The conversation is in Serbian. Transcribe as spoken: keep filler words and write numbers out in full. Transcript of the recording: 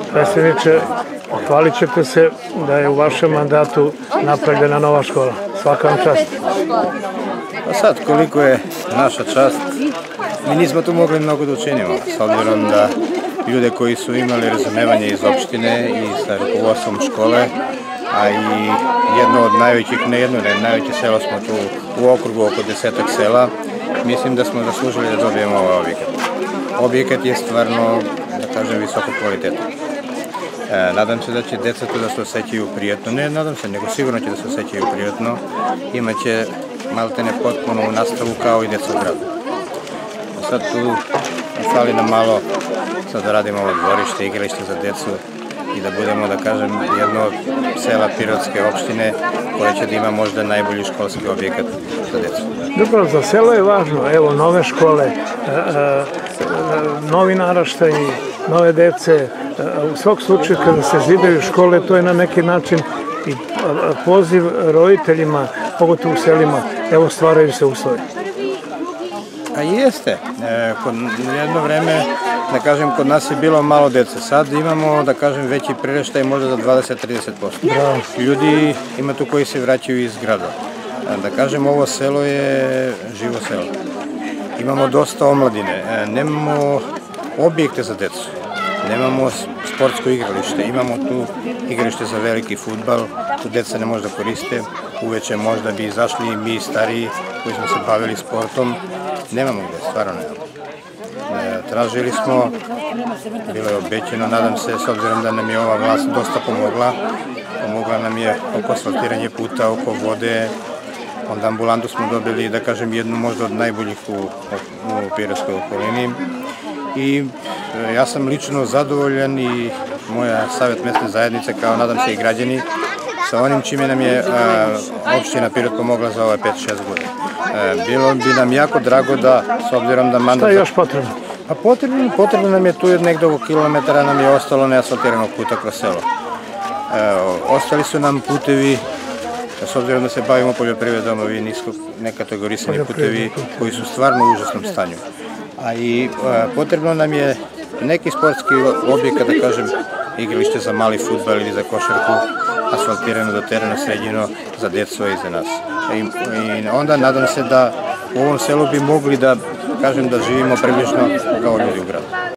Predsjedniče, hvalit ćete se da je u vašem mandatu napravljena nova škola. Svaka vam čast. Pa sad, koliko je naša čast, mi nismo tu mogli mnogo da učinimo, s obzirom da ljude koji su imali razumevanje iz opštine i sa rukovodstvom škole, a i jedno od najvećih, ne jedno, ne najveće selo smo tu u okrugu, oko desetak sela, mislim da smo zaslužili da dobijemo ovaj objekat. Objekat je stvarno, da kažem, visoko kvalitetno. E, nadam se da će deca tu da se osjećaju prijatno, ne nadam se, nego sigurno će da se osjećaju prijatno, imaće maltene potpuno u nastavu kao i deca u gradu. Sad tu fali nam malo, sad da radimo ovo dvorište, igralište za decu i da budemo, da kažem, jedno od sela Pirotske opštine koja će da ima možda najbolji školski objekat za decu. Dobro, za selo je važno, evo, nove škole, e, e, novi naraštaj, nove dece, u svog slučaju kada se zidaju škole, to je na neki način i poziv roditeljima, pogotovo u selima, evo stvaraju se uslovi. A jeste, e, kod jedno vreme, da kažem, kod nas je bilo malo dece, sad imamo, da kažem, veći priraštaj možda za dvadeset do trideset posto. Ljudi ima tu koji se vraćaju iz grada. Da kažem, ovo selo je živo selo. Imamo dosta omladine, e, nemamo objekte za decu. Nemamo sportsko igralište, imamo tu igralište za veliki fudbal, tu deca ne može da koriste, uveče možda bi izašli i mi stariji koji smo se bavili sportom, nemamo gde, stvarno nemamo. E, tražili smo, bilo je obećeno, nadam se, s obzirom da nam je ova vlast dosta pomogla, pomogla nam je oko asfaltiranje puta, oko vode, onda ambulantu smo dobili, da kažem, jednu možda od najboljih u, u Pirotskoj okolini. I ja sam lično zadovoljan i moja savjet mesne zajednice, kao nadam se i građani, sa onim čime nam je opština Pirot pomogla za ove pet šest godina. Bilo bi nam jako drago da, s obzirom da mandat... Šta je još potrebno? Pa potrebno, potrebno nam je tu negde oko kilometara nam je ostalo neasfaltiranog puta kroz selo. Ostali su nam putevi, s obzirom da se bavimo poljoprivredom, ovi nisko nekategorisani putevi koji su stvarno u užasnom stanju. A i potrebno nam je neki sportski objekat, da kažem, igralište za mali fudbal ili za košarku, asfaltirano do terena sređeno za decu i za nas. I onda nadam se da u ovom selu bi mogli da, kažem, da živimo približno kao ljudi u gradu.